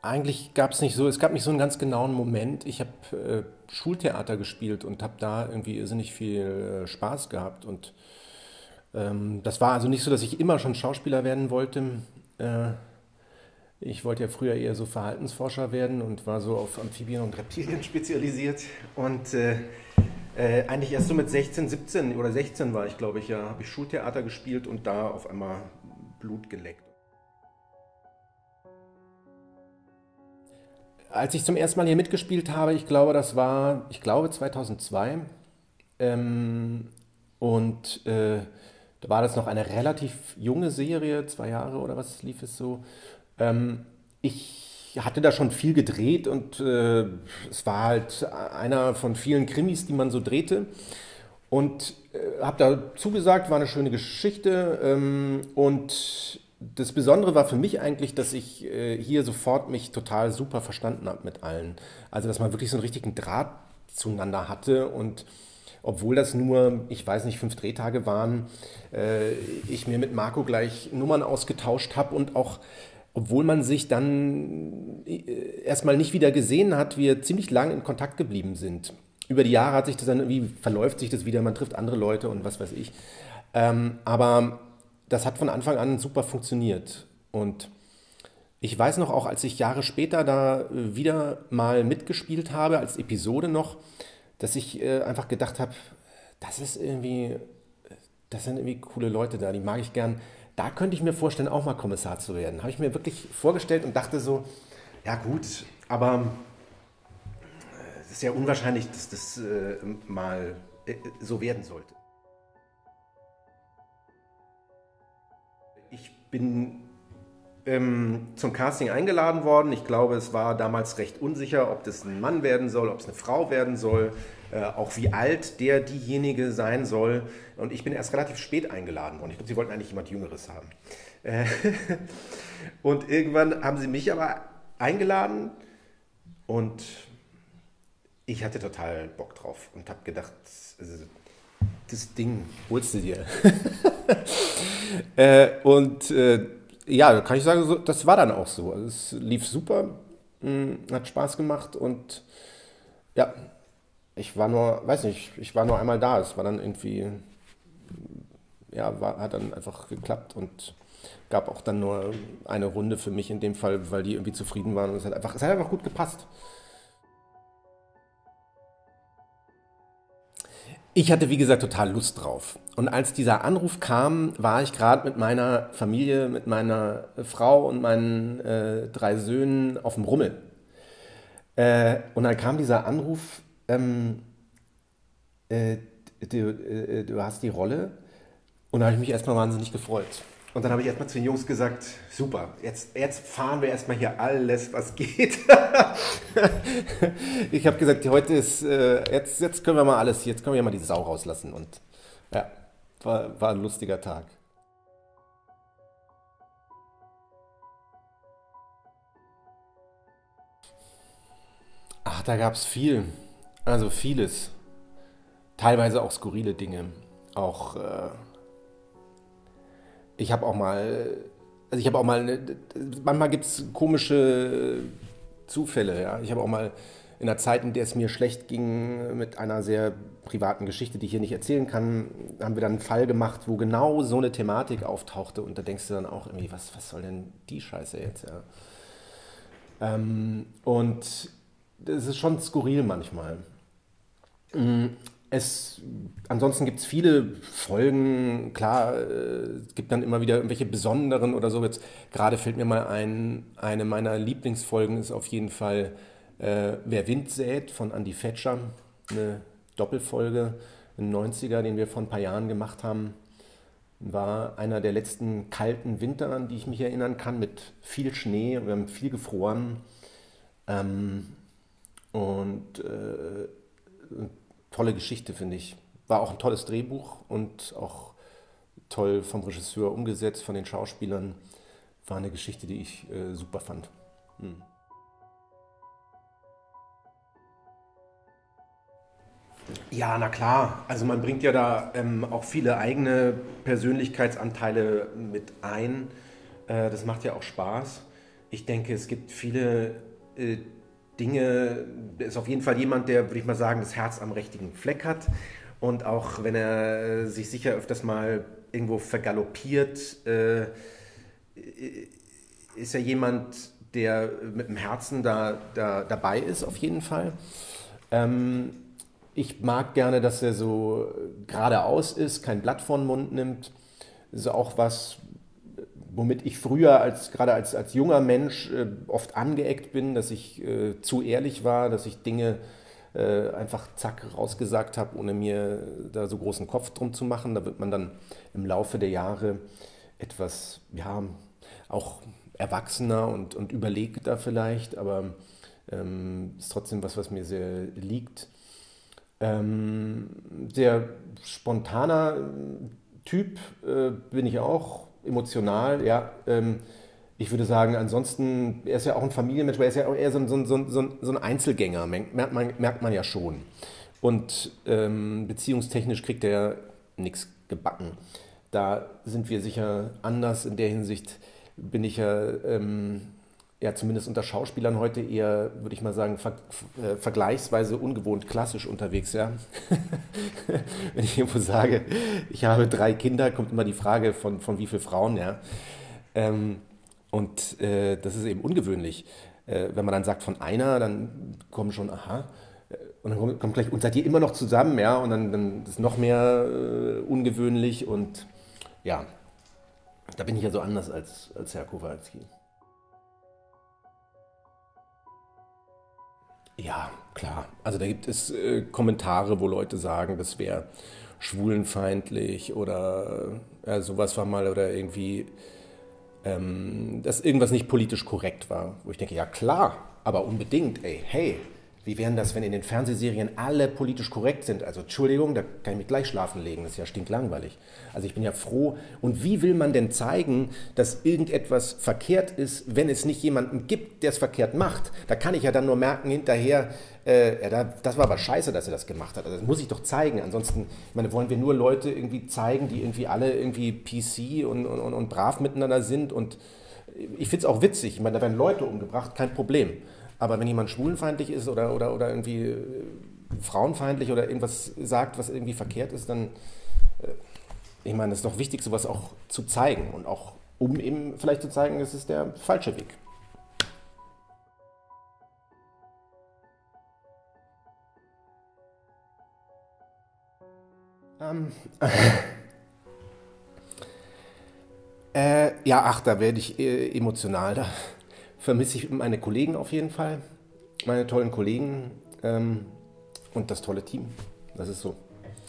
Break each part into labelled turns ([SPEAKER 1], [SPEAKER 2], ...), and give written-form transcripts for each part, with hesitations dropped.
[SPEAKER 1] Eigentlich gab es nicht so, es gab nicht so einen ganz genauen Moment. Ich habe Schultheater gespielt und habe da irgendwie irrsinnig viel Spaß gehabt. Und das war also nicht so, dass ich immer schon Schauspieler werden wollte. Äh, Ich wollte ja früher eher so Verhaltensforscher werden und war so auf Amphibien und Reptilien spezialisiert. Und eigentlich erst so mit 16, 17 oder 16 war ich, glaube ich, ja, habe ich Schultheater gespielt und da auf einmal Blut geleckt. Als ich zum ersten Mal hier mitgespielt habe, ich glaube, das war, ich glaube 2002. Ähm, und da war das noch eine relativ junge Serie, 2 Jahre oder was lief es so. Ich hatte da schon viel gedreht und es war halt einer von vielen Krimis, die man so drehte. Und habe da zugesagt, war eine schöne Geschichte. Und das Besondere war für mich eigentlich, dass ich hier sofort mich total super verstanden habe mit allen. Also, dass man wirklich so einen richtigen Draht zueinander hatte und obwohl das nur, ich weiß nicht, 5 Drehtage waren, ich mir mit Marco gleich Nummern ausgetauscht habe und auch, obwohl man sich dann erstmal nicht wieder gesehen hat, wir ziemlich lang in Kontakt geblieben sind. Über die Jahre hat sich das dann irgendwie, verläuft sich das wieder, man trifft andere Leute und was weiß ich. Aber das hat von Anfang an super funktioniert. Und ich weiß noch auch, als ich Jahre später da wieder mal mitgespielt habe, als Episode noch, dass ich einfach gedacht habe, das ist irgendwie, das sind irgendwie coole Leute da, die mag ich gern. Da könnte ich mir vorstellen, auch mal Kommissar zu werden. Habe ich mir wirklich vorgestellt und dachte so, ja gut, aber es ist ja unwahrscheinlich, dass das mal so werden sollte. Ich bin zum Casting eingeladen worden. Ich glaube, es war damals recht unsicher, ob das ein Mann werden soll, ob es eine Frau werden soll, auch wie alt diejenige sein soll. Und ich bin erst relativ spät eingeladen worden. Ich glaube, sie wollten eigentlich jemand Jüngeres haben. Äh, und irgendwann haben sie mich aber eingeladen und ich hatte total Bock drauf und habe gedacht, das Ding holst du dir. Und ja, da kann ich sagen, so, das war dann auch so. Also es lief super, hat Spaß gemacht und ja, ich war nur, weiß nicht, ich war nur einmal da. Es war dann irgendwie, ja, hat dann einfach geklappt und gab auch dann nur eine Runde für mich in dem Fall, weil die irgendwie zufrieden waren und es hat einfach gut gepasst. Ich hatte, wie gesagt, total Lust drauf. Und als dieser Anruf kam, war ich gerade mit meiner Familie, mit meiner Frau und meinen 3 Söhnen auf dem Rummel. Und dann kam dieser Anruf, äh, du hast die Rolle. Und da habe ich mich erstmal wahnsinnig gefreut. Und dann habe ich erstmal zu den Jungs gesagt, super, jetzt fahren wir erstmal hier alles, was geht. Ich habe gesagt, heute ist, jetzt können wir mal alles, jetzt können wir mal die Sau rauslassen. Und ja, war ein lustiger Tag. Ach, da gab es viel. Also vieles. Teilweise auch skurrile Dinge. Auch, ich habe auch mal, also ich habe auch mal, manchmal gibt es komische Zufälle, ja. Ich habe auch mal in einer Zeit, in der es mir schlecht ging, mit einer sehr privaten Geschichte, die ich hier nicht erzählen kann, haben wir dann einen Fall gemacht, wo genau so eine Thematik auftauchte und da denkst du dann auch irgendwie, was soll denn die Scheiße jetzt, ja. Und das ist schon skurril manchmal. Es, ansonsten gibt es viele Folgen, klar, es gibt dann immer wieder irgendwelche besonderen oder so. Jetzt gerade fällt mir mal ein, eine meiner Lieblingsfolgen ist auf jeden Fall Wer Wind sät von Andy Fetscher, eine Doppelfolge, ein 90er, den wir vor ein paar Jahren gemacht haben. War einer der letzten kalten Winter, an die ich mich erinnern kann, mit viel Schnee. Wir haben viel gefroren. Ähm, und tolle Geschichte, finde ich. War auch ein tolles Drehbuch und auch toll vom Regisseur umgesetzt, von den Schauspielern. War eine Geschichte, die ich super fand. Hm. Ja, na klar. Also man bringt ja da auch viele eigene Persönlichkeitsanteile mit ein. Das macht ja auch Spaß. Ich denke, es gibt viele Dinge, er ist auf jeden Fall jemand, der, würde ich mal sagen, das Herz am richtigen Fleck hat. Und auch wenn er sich sicher öfters mal irgendwo vergaloppiert, ist er jemand, der mit dem Herzen dabei ist, auf jeden Fall. Ähm, Ich mag gerne, dass er so geradeaus ist, kein Blatt vor den Mund nimmt. Das ist auch was, womit ich früher gerade als junger Mensch oft angeeckt bin, dass ich zu ehrlich war, dass ich Dinge einfach zack rausgesagt habe, ohne mir da so großen Kopf drum zu machen. Da wird man dann im Laufe der Jahre etwas, ja, auch erwachsener und überlegter vielleicht, aber ist trotzdem was, was mir sehr liegt. Sehr spontaner Typ bin ich auch, emotional, ja. Ich würde sagen, ansonsten, er ist ja auch ein Familienmensch, aber er ist ja auch eher so ein Einzelgänger, merkt man ja schon. Und beziehungstechnisch kriegt er nichts gebacken. Da sind wir sicher anders. In der Hinsicht bin ich ja zumindest unter Schauspielern heute eher, würde ich mal sagen, vergleichsweise ungewohnt klassisch unterwegs. Ja? Wenn ich irgendwo sage, ich habe 3 Kinder, kommt immer die Frage von wie viele Frauen. Ja? Das ist eben ungewöhnlich. Wenn man dann sagt von einer, dann kommen schon, aha, und dann kommt gleich, und seid ihr immer noch zusammen, ja, und dann ist noch mehr ungewöhnlich und ja, da bin ich ja so anders als Herr Kowalski. Ja, klar. Also da gibt es Kommentare, wo Leute sagen, das wäre schwulenfeindlich oder sowas war mal oder irgendwie dass irgendwas nicht politisch korrekt war. Wo ich denke, ja klar, aber unbedingt, ey, hey, wie wären das, wenn in den Fernsehserien alle politisch korrekt sind? Also Entschuldigung, da kann ich mich gleich schlafen legen, das ist ja stinklangweilig. Also ich bin ja froh. Und wie will man denn zeigen, dass irgendetwas verkehrt ist, wenn es nicht jemanden gibt, der es verkehrt macht? Da kann ich ja dann nur merken hinterher, ja, das war aber scheiße, dass er das gemacht hat. Also das muss ich doch zeigen. Ansonsten, ich meine, wollen wir nur Leute irgendwie zeigen, die irgendwie alle irgendwie PC und brav miteinander sind. Und ich finde es auch witzig. Ich meine, da werden Leute umgebracht, kein Problem. Aber wenn jemand schwulenfeindlich ist oder irgendwie frauenfeindlich oder irgendwas sagt, was irgendwie verkehrt ist, dann, ich meine, es ist doch wichtig, sowas auch zu zeigen. Und auch, um eben vielleicht zu zeigen, es ist der falsche Weg. Ähm, ja, ach, da werde ich emotional. Da vermisse ich meine Kollegen auf jeden Fall. Meine tollen Kollegen und das tolle Team. Das ist so.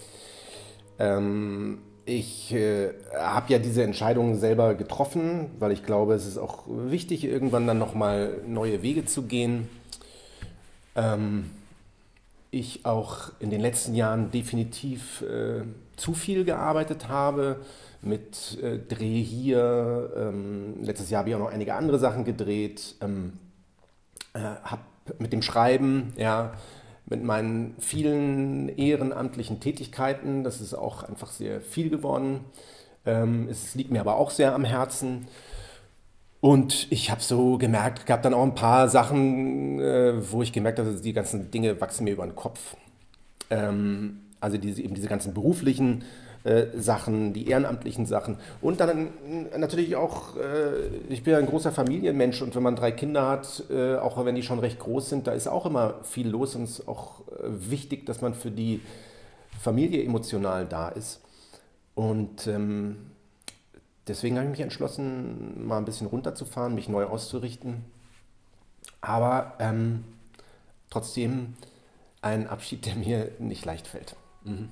[SPEAKER 1] Ich habe ja diese Entscheidung selber getroffen, weil ich glaube, es ist auch wichtig, irgendwann dann nochmal neue Wege zu gehen. Ähm, Ich auch in den letzten Jahren definitiv zu viel gearbeitet habe mit Dreh hier. Letztes Jahr habe ich auch noch einige andere Sachen gedreht. Habe mit dem Schreiben, ja, mit meinen vielen ehrenamtlichen Tätigkeiten, das ist auch einfach sehr viel geworden. Es liegt mir aber auch sehr am Herzen. Und ich habe so gemerkt, gab dann auch ein paar Sachen, wo ich gemerkt habe, also die ganzen Dinge wachsen mir über den Kopf. Also eben diese ganzen beruflichen Sachen, die ehrenamtlichen Sachen. Und dann natürlich auch, ich bin ja ein großer Familienmensch und wenn man 3 Kinder hat, auch wenn die schon recht groß sind, da ist auch immer viel los und es ist auch wichtig, dass man für die Familie emotional da ist. Und deswegen habe ich mich entschlossen, mal ein bisschen runterzufahren, mich neu auszurichten. Aber trotzdem ein Abschied, der mir nicht leicht fällt. Mhm.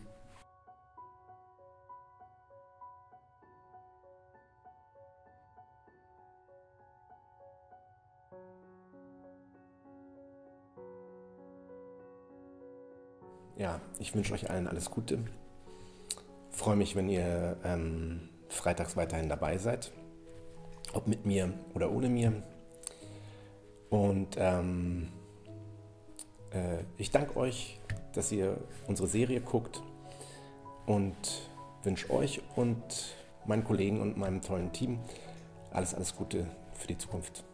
[SPEAKER 1] Ja, ich wünsche euch allen alles Gute. Freue mich, wenn ihr freitags weiterhin dabei seid. Ob mit mir oder ohne mir. Und ich danke euch, dass ihr unsere Serie guckt und wünsche euch und meinen Kollegen und meinem tollen Team alles Gute für die Zukunft.